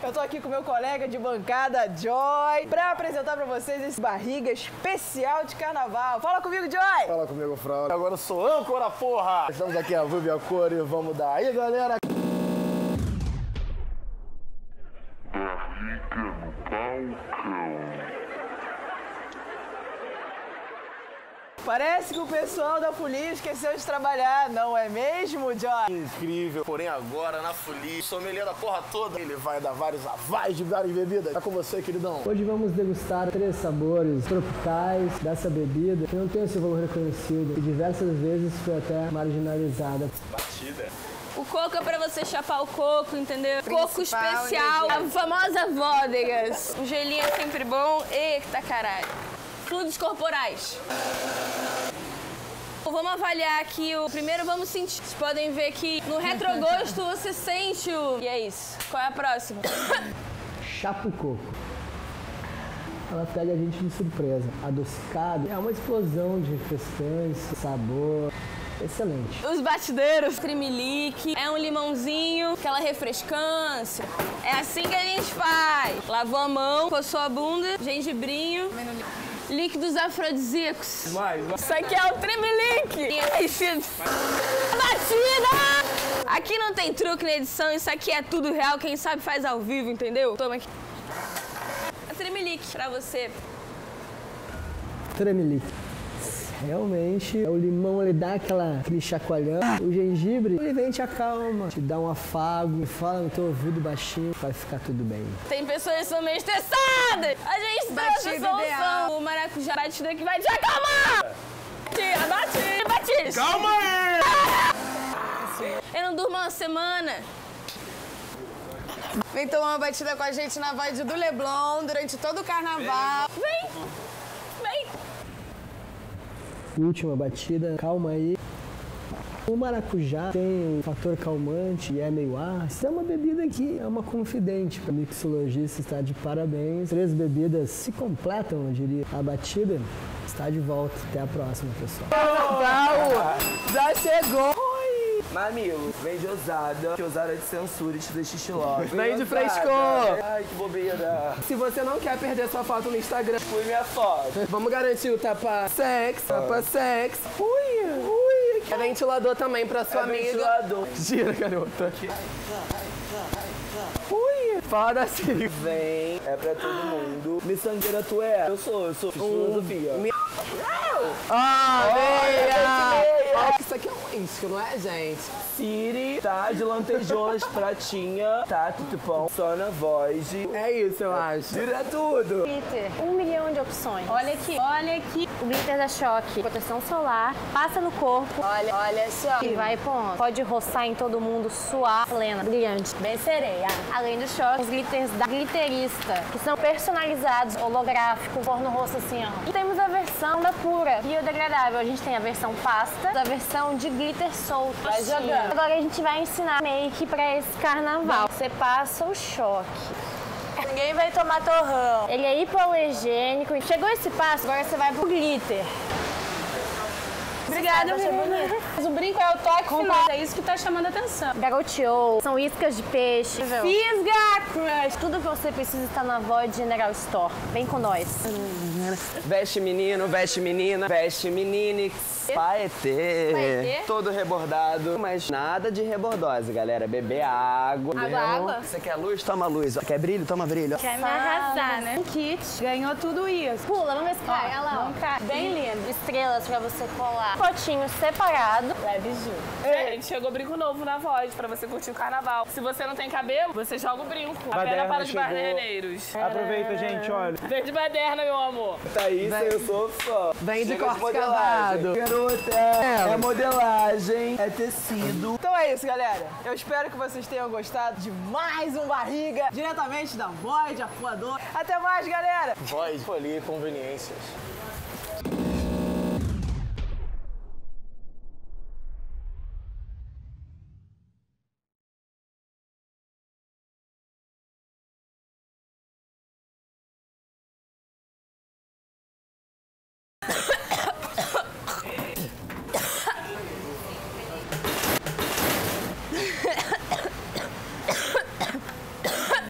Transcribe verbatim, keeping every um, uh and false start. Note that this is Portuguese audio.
Eu tô aqui com meu colega de bancada, Joy, pra apresentar pra vocês esse barriga especial de carnaval. Fala comigo, Joy! Fala comigo, Fraude. Agora eu sou âncora, porra! Estamos aqui a Vivi a cor e vamos dar aí, galera! Barriga no balcão. Parece que o pessoal da folia esqueceu de trabalhar, não é mesmo, Joy? Incrível, porém agora na folia, sommelier da porra toda, ele vai dar vários avais de várias bebidas. Tá com você, queridão? Hoje vamos degustar três sabores tropicais dessa bebida que não tem o seu valor reconhecido e diversas vezes foi até marginalizada. Batida. O coco é pra você chapar o coco, entendeu? Principal Coco especial, a famosa vódegas. O gelinho é sempre bom. Eita caralho. Fluidos corporais. Vamos avaliar aqui o... Primeiro vamos sentir. Vocês podem ver que no retrogosto você sente o... E é isso. Qual é a próxima? Chapa o coco. Ela pega a gente de surpresa. Adocicado é uma explosão de refrescância, sabor. Excelente. Os batideiros, tremelique, é um limãozinho, aquela refrescância. É assim que a gente faz. Lavou a mão, coçou a bunda, gengibrinho. Líquidos afrodisíacos. Mais, mais. Isso aqui é o tremelique. Batida! Aqui não tem truque na edição, isso aqui é tudo real. Quem sabe faz ao vivo, entendeu? Toma aqui. É tremelique pra você. Tremelique. Realmente, o limão ele dá aquela, aquele chacoalhão. O gengibre, ele vem te acalma, te dá um afago, fala no teu ouvido baixinho, vai ficar tudo bem. Tem pessoas que são meio estressadas. A gente trouxe a solução. Ideal. O maracujá batida que vai te acalmar. Batida, batida, batida. Calma aí! Eu não durmo uma semana. Vem tomar uma batida com a gente na Void do Leblon durante todo o carnaval. Vem, vem. Última batida, calma aí. O maracujá tem um fator calmante e é meio ácido. É uma bebida que é uma confidente. O mixologista está de parabéns. Três bebidas se completam, eu diria. A batida está de volta. Até a próxima, pessoal. Já chegou! Mamilo, vem de ousada, que ousada de censura e te deixa estilosa. Vem de frescor! Ai, que bobeira. Se você não quer perder sua foto no Instagram, Fui minha foto. vamos garantir o tapa sex, tapa sex. Ui, ui. É ventilador também pra sua É amiga. ventilador. Gira, garota. Ui, fala assim. Vem, é pra todo mundo. Miçangueira tu é? Eu sou, eu sou. Filosofia. Mi- Ah, veia! Isso aqui é um whisky, não é, gente? Siri, tá? De lantejoulas, pratinha, tá? Tutupão, só na voz. É isso, eu acho. Tira tudo. Glitter, um milhão de opções. Olha aqui, olha aqui. O glitter da Choque, proteção solar, passa no corpo. Olha, olha só. E vai ponto. Pode roçar em todo mundo, suar, plena, brilhante, bem sereia. Além do Choque, os glitters da Glitterista, que são personalizados, holográficos, pôr no rosto assim, ó. E temos a versão da pura, biodegradável. A gente tem a versão pasta, a versão de glitter solto. Vai jogando. Agora a gente vai ensinar make pra esse carnaval. Você passa o Choque. Ninguém vai tomar torrão. Ele é hipoalergênico. Chegou esse passo, agora você vai pro glitter. Obrigada, menina. Mas o brinco é o toque final. É isso que tá chamando a atenção. Garoteou, são iscas de peixe. Fisga Crush. Tudo que você precisa está na Void General Store. Vem com nós. Veste menino, veste menina, veste meninix. Paetê. Paetê? Todo rebordado, mas nada de rebordose, galera. Beber água. Água, mesmo. água. Você quer luz? Toma luz. Quer brilho? Toma brilho. Quer me arrasar, né? Um kit, ganhou tudo isso. Pula, vamos ver se cai. Olha lá, ó. Vamos cair. Bem lindo. Estrelas pra você colar. Potinho separado. Leve junto. Gente, chegou brinco novo na Voz pra você curtir o carnaval. Se você não tem cabelo, você joga o brinco. A Baderna pena para os chegou. baderneiros. Aproveita, gente, olha. Vem de baderna, meu amor. Thaís, eu sou fã. Vem de Chega corte modelagem. cavado. Garota, é, é modelagem, é tecido. Então é isso, galera. Eu espero que vocês tenham gostado de mais um Barriga, diretamente da Void, Afuador. Até mais, galera! Voz, folia e conveniências.